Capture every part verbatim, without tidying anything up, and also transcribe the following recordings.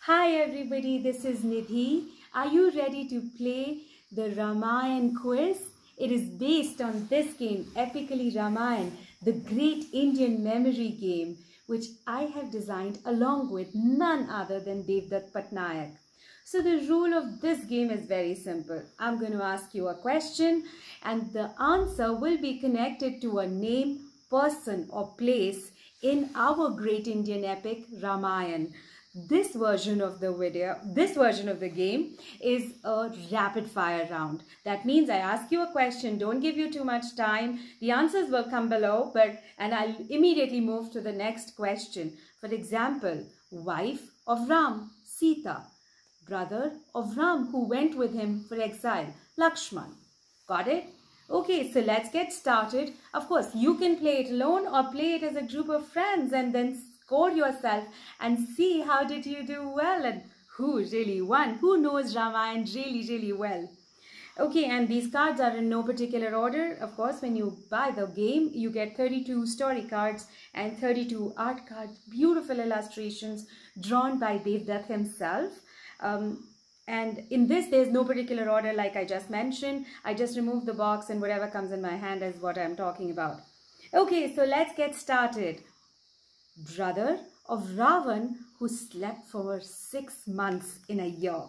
Hi everybody, this is Nidhi. Are you ready to play the Ramayana quiz? It is based on this game, Epically Ramayana, the great Indian memory game, which I have designed along with none other than Devdutt Pattanaik. So the rule of this game is very simple. I'm going to ask you a question and the answer will be connected to a name, person or place in our great Indian epic Ramayana. This version of the video, this version of the game is a rapid fire round. That means I ask you a question, don't give you too much time. The answers will come below, but and I'll immediately move to the next question. For example, wife of Ram, Sita. Brother of Ram who went with him for exile, Lakshman. Got it? Okay, so let's get started. Of course, you can play it alone or play it as a group of friends and then score yourself and see how did you do well and who really won, who knows Ramayana really, really well. Okay, and these cards are in no particular order. Of course, when you buy the game, you get thirty-two story cards and thirty-two art cards, beautiful illustrations drawn by Devdutt himself. Um, and in this, there's no particular order like I just mentioned. I just remove the box and whatever comes in my hand is what I'm talking about. Okay, so let's get started. Brother of Ravan who slept for six months in a year.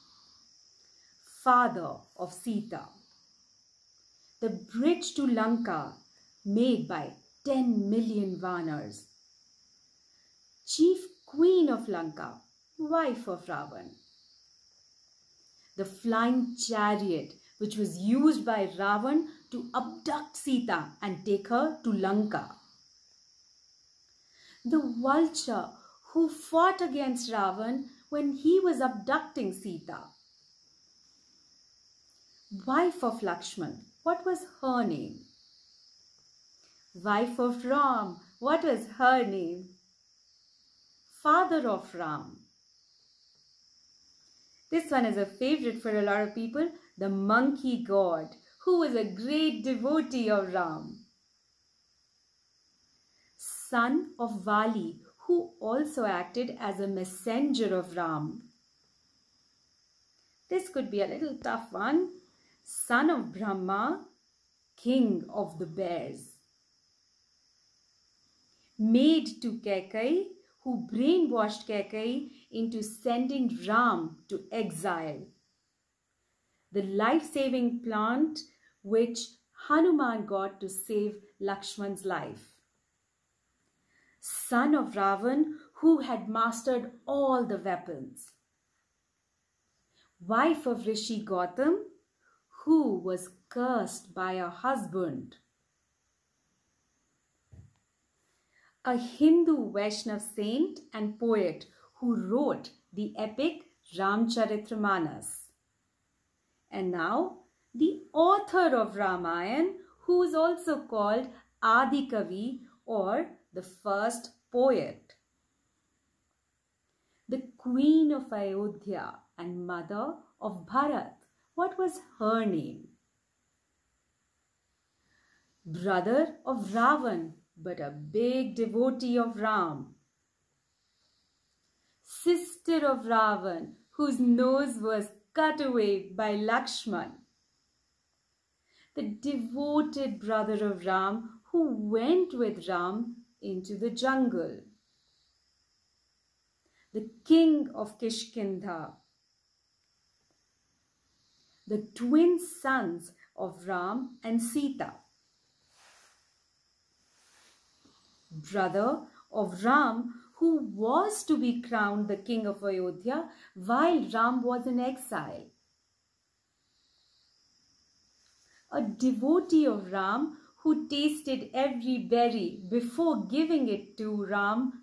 Father of Sita. The bridge to Lanka made by ten million Varnas. Chief Queen of Lanka, wife of Ravan. The flying chariot which was used by Ravan to abduct Sita and take her to Lanka. The vulture who fought against Ravan when he was abducting Sita. Wife of Lakshman, what was her name? Wife of Ram, what was her name? Father of Ram. This one is a favorite for a lot of people, the monkey god, who was a great devotee of Ram. Son of Vali, who also acted as a messenger of Ram. This could be a little tough one. Son of Brahma, king of the bears. Maid to Kaikeyi, who brainwashed Kaikeyi into sending Ram to exile. The life-saving plant which Hanuman got to save Lakshman's life. Son of Ravan who had mastered all the weapons. Wife of Rishi Gautam who was cursed by her husband. A Hindu Vaishnav saint and poet who wrote the epic Ramcharitmanas. And now the author of Ramayana who is also called Adi Kavi or the first poet. The queen of Ayodhya and mother of Bharat. What was her name? Brother of Ravan, but a big devotee of Ram. Sister of Ravan, whose nose was cut away by Lakshman. The devoted brother of Ram who went with Ram into the jungle. The king of Kishkindha. The twin sons of Ram and Sita. Brother of Ram who was to be crowned the king of Ayodhya while Ram was in exile. A devotee of Ram who tasted every berry before giving it to Ram.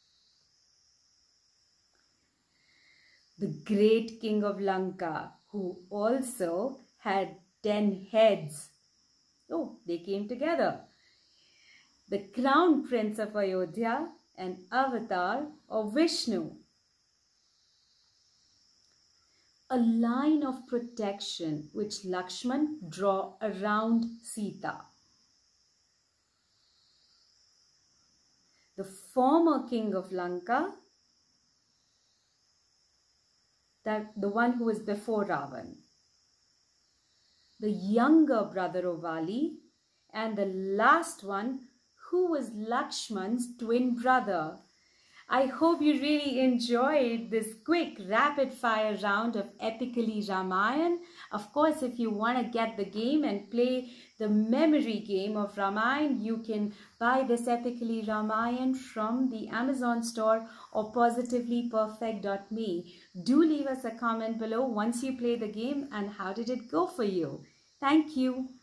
The great king of Lanka who also had ten heads. Oh, they came together. The crown prince of Ayodhya, an avatar of Vishnu. A line of protection which Lakshman drew around Sita. The former king of Lanka that the one who was before Ravan, the younger brother of Vali, and the last one who was Lakshman's twin brother. I hope you really enjoyed this quick rapid fire round of Epically Ramayana. Of course, if you want to get the game and play the memory game of Ramayana, you can buy this Epically Ramayana from the Amazon store or positively perfect dot me. Do leave us a comment below once you play the game and how did it go for you. Thank you.